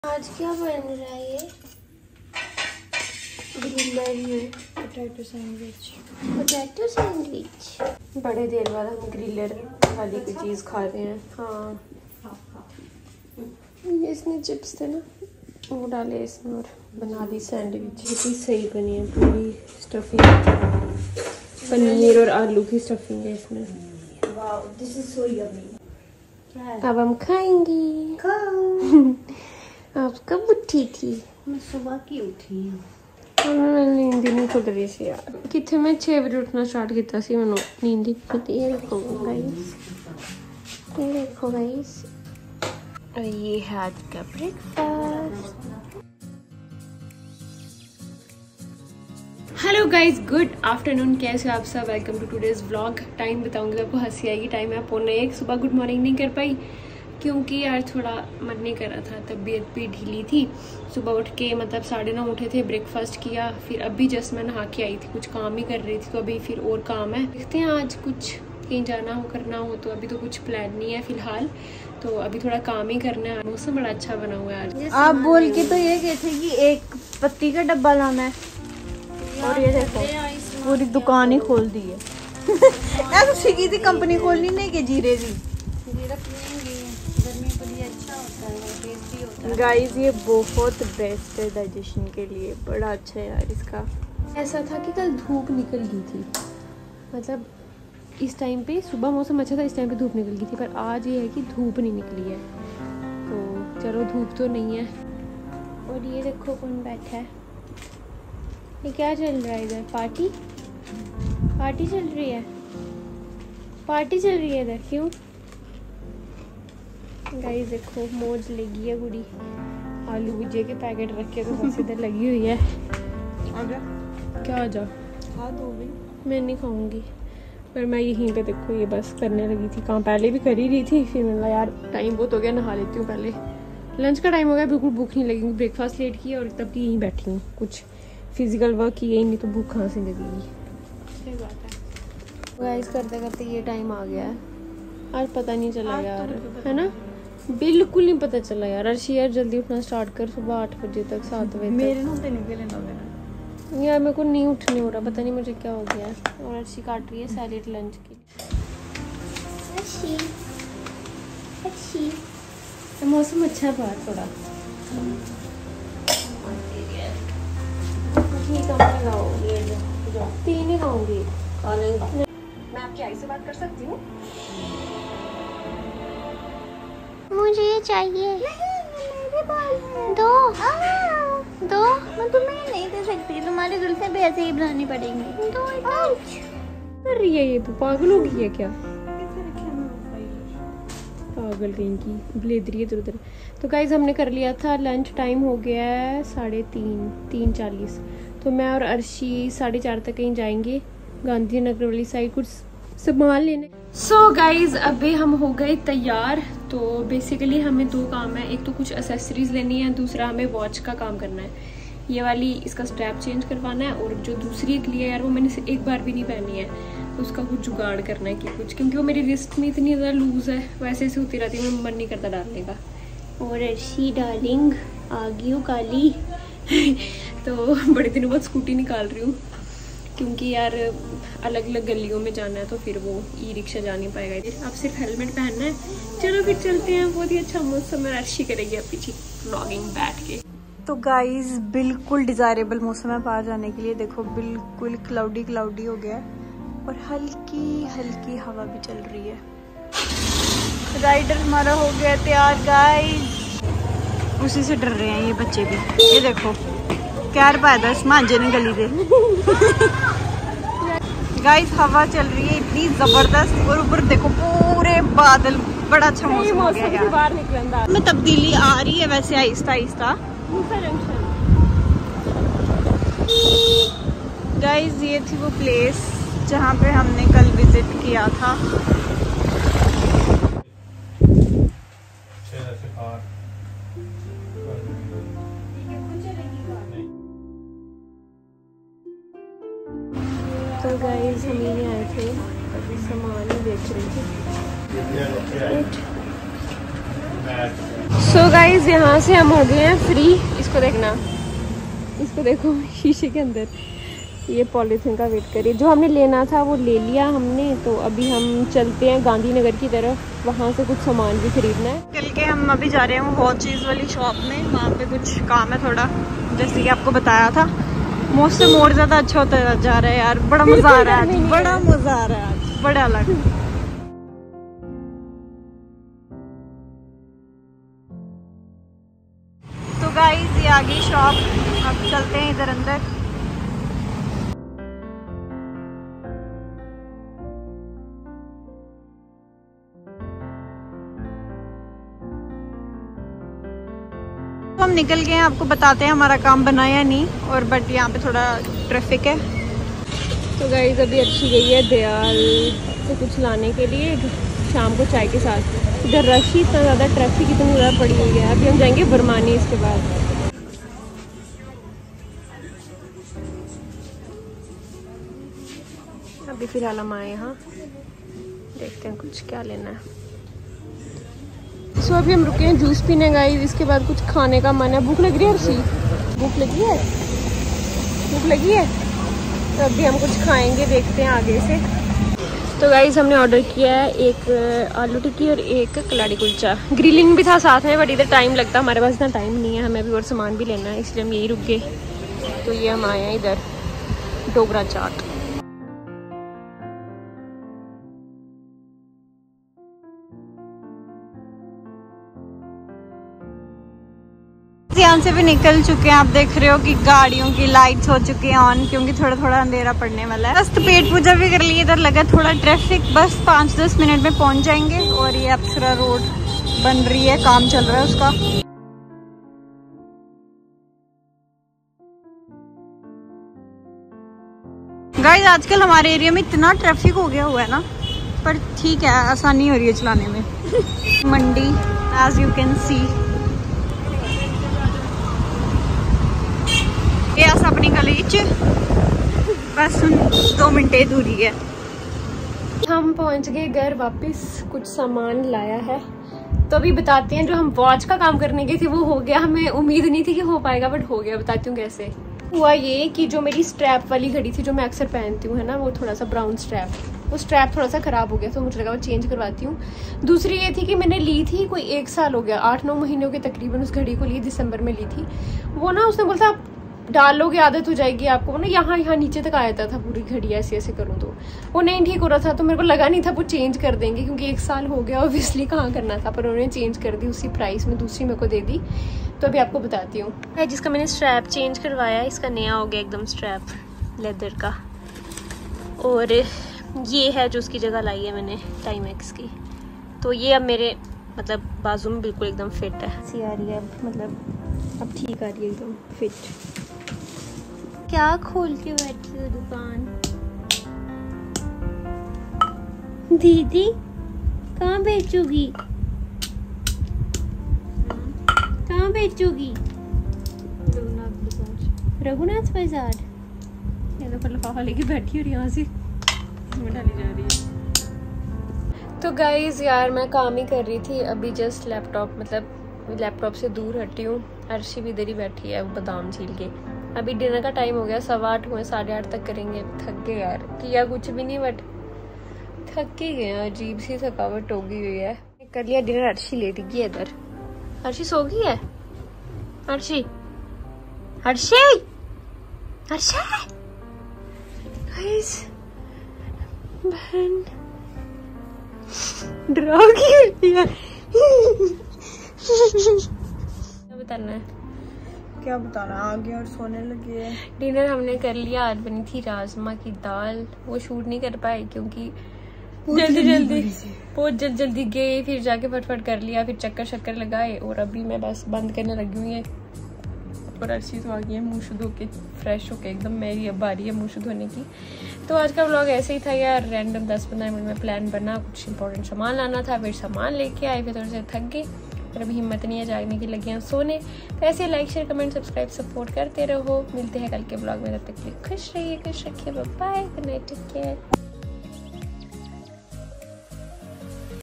आज क्या बन रहा है ये? ग्रिलर में पोटैटो सैंडविच। पोटैटो सैंडविच बड़े देर बाद हम ग्रिलर वाली कोई चीज़ खा रहे हैं। हाँ इसने चिप्स थे ना वो डाले इसमें और बना दी सैंडविच। कितनी सही बनी है, पूरी स्टफिंग पनीर और आलू की स्टफिंग है इसमें। Wow this is so yummy. अब हम खाएंगे। आप कब उठी थी? मैं सुबह की उठी हूँ। नींद नहीं खुल रही सी यार। कितने मैं 6 बजे उठना स्टार्ट किया सी, मैंने नींद ही खुलती। ये देखो गाइस, ये देखो गाइस, और ये है आज का breakfast. Hello guys, good afternoon. कैसे हो आप सब? Welcome to today's vlog. Time बताऊंगी आपको, हंसी आएगी। टाइम है 1:45। सुबह गुड मॉर्निंग नहीं कर पाई क्योंकि यार थोड़ा मन नहीं कर रहा था, तबीयत भी ढीली थी। सुबह उठ के मतलब 9:30 उठे थे, ब्रेकफास्ट किया, फिर अभी जस्ट मैं नहा के आई थी, कुछ काम ही कर रही थी। तो अभी फिर और काम है, देखते हैं आज कुछ कहीं जाना हो करना हो। तो अभी तो कुछ प्लान नहीं है फिलहाल, तो अभी थोड़ा काम ही करना है। मौसम बड़ा अच्छा बना हुआ है आज। आप बोल के तो ये कहे थे कि एक पत्ती का डब्बा लाना है, और ये देखो पूरी दुकान ही खोल दी है। ऐसा सीखी थी कंपनी खोलनी नहीं के जीरे जी। गाइस ये बहुत बेस्ट है डाइजेशन के लिए, बड़ा अच्छा है यार इसका। ऐसा था कि कल धूप निकल गई थी, मतलब इस टाइम पे सुबह मौसम अच्छा था, इस टाइम पे धूप निकल गई थी। पर आज ये है कि धूप नहीं निकली है, तो चलो धूप तो नहीं है। और ये देखो कौन बैठा है, ये क्या चल रहा है इधर? पार्टी पार्टी चल रही है, पार्टी चल रही है इधर। क्यों गाइस देखो मौज लगी है पूरी। आलू भुजिया के पैकेट रखे तो बस इधर लगी हुई है। आजा क्या आजा? खा दो भी। मैं नहीं खाऊंगी, पर मैं यहीं पे देखो ये बस करने लगी थी काम। पहले भी कर ही रही थी, फिर मैंने यार टाइम बहुत हो गया, नहा लेती हूँ पहले। लंच का टाइम हो गया, बिल्कुल भूख नहीं लगेगी। ब्रेकफास्ट लेट किया और तब की यहीं बैठी हूँ, कुछ फिजिकल वर्क की यही, नहीं तो भूख कहाँ से लगेगी। सही बात है। गाइस करते करते ये टाइम आ गया है, आज पता नहीं चला यार, है ना? बिल्कुल नहीं पता चला यार। अर्शी यार जल्दी उठना स्टार्ट कर, सुबह 8 बजे तक, 7 बजे मेरे ना निकले ना यार, मेरे को नहीं उठने हो रहा, पता नहीं मुझे क्या हो गया है। और अर्शी काट रही है सैलेड लंच के लिए। अर्शी मौसम अच्छा है बाहर थोड़ा। तीन ही खाऊंगी। मैं आपकी आई से बात कर सकती हूँ? मुझे ये चाहिए। दो दो। मैं तुम्हें नहीं दे सकती, तुम्हारी जुल्फे भी ऐसे ही बनानी पड़ेंगी। दो कर रही है ये, पागल हो गई है क्या? पागल कहीं की, ब्लेदरी है इधर उधर। तो गाइज हमने कर लिया था लंच, टाइम हो गया है 3:40। तो मैं और अर्शी 4:30 तक कहीं जाएंगे गांधीनगर वाली साइड, कुछ सामान लेने। सो गाइज अभी हम हो गए तैयार। तो बेसिकली हमें 2 काम है, एक तो कुछ एक्सेसरीज लेनी है, दूसरा हमें वॉच का काम करना है। ये वाली इसका स्ट्रैप चेंज करवाना है, और जो दूसरी एक लिया यार वो मैंने एक बार भी नहीं पहनी है, उसका कुछ जुगाड़ करना है कि कुछ, क्योंकि वो मेरी रिस्ट में इतनी ज़्यादा लूज है, वैसे ऐसे होती रहती है, मैं मन नहीं करता डालने का। और अर्शी डार्लिंग आ गई हूँ काली। तो बड़े दिनों बाद स्कूटी निकाल रही हूँ, क्योंकि यार अलग अलग गलियों में जाना है, तो फिर वो ई रिक्शा जा नहीं पाएगा। अब सिर्फ हेलमेट पहनना है। चलो फिर चलते हैं, बहुत ही अच्छा मौसम है। अर्शी करेगी अब पीछे व्लॉगिंग बैठ के। तो गाइज बिल्कुल डिजायरेबल मौसम है बाहर जाने के लिए। देखो बिल्कुल क्लाउडी क्लाउडी हो गया है, और हल्की हल्की हवा भी चल रही है। राइडर हमारा हो गया तैयार गाइज। उसी से डर रहे हैं ये बच्चे भी। ये देखो कैर पैदा मांझे ने गली दे। गाइस हवा चल रही है इतनी जबरदस्त, और ऊपर देखो पूरे बादल, बड़ा अच्छा मौसम हो गया यार। बाहर निकलना में तब्दीली आ रही है वैसे आहिस्ता आहिस्ता। गाइस ये थी वो प्लेस जहाँ पे हमने कल विजिट किया था। तो गाइस हम ये आए थे, अभी सामान ही बेच रहे थे। सो गाइज यहाँ से हम हो गए हैं फ्री। इसको देखना, इसको देखो शीशे के अंदर ये पॉलीथीन का वेट करिए। जो हमने लेना था वो ले लिया हमने। तो अभी हम चलते हैं गांधीनगर की तरफ, वहाँ से कुछ सामान भी खरीदना है। चल के हम अभी जा रहे हैं वॉच चीज़ वाली शॉप में, वहाँ पे कुछ काम है थोड़ा, जैसे कि आपको बताया था। मौसम और ज़्यादा अच्छा होता जा रहा है यार, बड़ा मज़ा आ रहा है आज, बड़ा मज़ा आ रहा है आज, बड़ा अलग। तो गाइस ये आ गई शॉप, अब चलते हैं इधर अंदर। तो हम निकल गए हैं, आपको बताते हैं हमारा काम बना या नहीं। और बट यहाँ पे थोड़ा ट्रैफिक है। तो गाइस अभी अच्छी गई है दयाल से कुछ लाने के लिए शाम को चाय के साथ। इधर रश ही इतना ज़्यादा, ट्रैफिक इतनी ज़्यादा पड़ी हुई है। अभी हम जाएंगे बरमानी इसके बाद। अभी फिलहाल हम आए यहाँ, देखते हैं कुछ क्या लेना है। सो अभी हम रुके हैं जूस पीने गाइस, इसके बाद कुछ खाने का मन है। भूख लग रही है अर्शी? भूख लगी है? भूख लगी है? तो अभी हम कुछ खाएंगे, देखते हैं आगे से। तो गाइस हमने ऑर्डर किया है एक आलू टिक्की और एक कलाड़ी कुलचा। ग्रिलिंग भी था साथ में, बट इधर टाइम लगता, हमारे पास इतना टाइम नहीं है, हमें अभी और सामान भी लेना है, इसलिए हम यही रुक गए। तो ये हम आए हैं इधर डोगरा चाट। यहाँ से भी निकल चुके हैं, आप देख रहे हो कि गाड़ियों की लाइट्स हो चुकी हैं ऑन, क्योंकि थोड़ा थोड़ा अंधेरा पड़ने वाला है। बस तो पेट पूजा भी कर लिए, इधर लगा थोड़ा ट्रैफिक, बस 5-10 मिनट में पहुंच जाएंगे। और ये अप्सरा रोड बन रही है, काम चल रहा है उसका। गाइस आजकल हमारे एरिया में इतना ट्रैफिक हो गया हुआ है ना, पर ठीक है, आसानी हो रही है चलाने में। Mandi as you can see, ये अपनी गलीच बस 2 मिनट दूरी है। हम पहुंच गए घर वापस, कुछ सामान लाया है। तो अभी बताते हैं, जो हम वॉच का काम करने गए थे वो हो गया। हमें उम्मीद नहीं थी कि हो पाएगा, बट हो गया। बताती हूँ कैसे हुआ। ये कि जो मेरी स्ट्रैप वाली घड़ी थी जो मैं अक्सर पहनती हूँ है ना, वो थोड़ा सा ब्राउन स्ट्रैप, वो स्ट्रैप थोड़ा सा ख़राब हो गया, तो मुझे लगा वो चेंज करवाती हूँ। दूसरी ये थी कि मैंने ली थी, कोई 1 साल हो गया, 8-9 महीनों के तकरीबन उस घड़ी को ली, दिसंबर में ली थी। वो ना उसने बोला था डाल लोगे आदत हो जाएगी आपको ना, यहाँ नीचे तक आया था पूरी घड़ी, ऐसे ऐसे करूँ तो वो नहीं ठीक हो रहा था। तो मेरे को लगा नहीं था वो चेंज कर देंगे, क्योंकि 1 साल हो गया, ऑब्वियसली कहाँ करना था, पर उन्होंने चेंज कर दी उसी प्राइस में, दूसरी मेरे को दे दी। तो अभी आपको बताती हूँ। जिसका मैंने स्ट्रैप चेंज करवाया, इसका नया हो गया एकदम स्ट्रैप लेदर का। और ये है जो उसकी जगह लाई है मैंने टाइमेक्स की। तो ये अब मेरे मतलब बाजू में बिल्कुल एकदम फिट है, सी आ रही है, मतलब अब ठीक आ रही है एकदम फिट। क्या खोल के बैठी हो दुकान? दीदी कहाँ बेचोगी? कहाँ बेचोगी? रघुनाथ बाजार। ये तो लिफाफा लेके बैठी हो यहाँ से इसमें डाली जा रही है। तो गाइज यार मैं काम ही कर रही थी अभी, जस्ट लैपटॉप से दूर हटी हूँ। अर्शी भी इधर ही बैठी है बादाम छील के। अभी डिनर का टाइम हो गया, 8:15 हुए, 8:30 तक करेंगे। थक गए यार, किया कुछ भी नहीं बट थक ही गए, अजीब सी थकावट हो गई हुई है। कर लिया डिनर, अर्शी लेट गई है इधर। अर्शी सो गई है? अर्शी अर्शी अर्शी बहन डराओगी है। क्या बताना है? क्या बताना, आ गया और सोने लगी है। डिनर हमने कर लिया, आज बनी थी राजमा की दाल। वो शूट नहीं कर पाए क्योंकि बहुत जल्दी गए, फिर जाके फटफट कर लिया, फिर चक्कर लगाए। और अभी मैं बस बंद करने लगी हुई है। और अर्शी तो आ गई है मुँह शुद्ध होके, फ्रेश होके एकदम। मेरी अब बारी है मुँह शुद्ध होने की। तो आज का व्लॉग ऐसे ही था यार, रैंडम 10-15 मिनट में प्लान बना, कुछ इंपॉर्टेंट सामान लाना था, फिर सामान लेके आए, फिर थोड़े से थक गए, पर अभी हिम्मत नहीं है, जागने की लगी हैं सोने। तो ऐसे like share comment subscribe support करते रहो। मिलते हैं कल के ब्लॉग में, तब तक के लिए खुश रहिए, खुश रखिए, bye, good night, take care.